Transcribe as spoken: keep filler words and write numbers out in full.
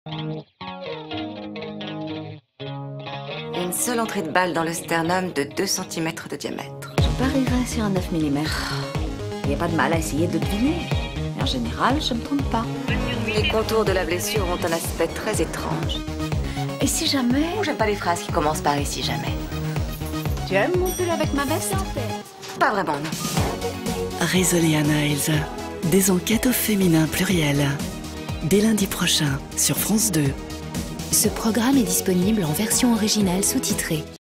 Une seule entrée de balle dans le sternum de deux centimètres de diamètre. Je parierais sur un neuf millimètres. Il n'y a pas de mal à essayer de deviner. En général, je ne me trompe pas. Les contours de la blessure ont un aspect très étrange. Et si jamais... Oh, j'aime pas les phrases qui commencent par « et si jamais ». Tu aimes mon pull avec ma veste? Pas vraiment, non. Risolia Niles. Des enquêtes au féminin pluriel. Dès lundi prochain sur France deux. Ce programme est disponible en version originale sous-titrée.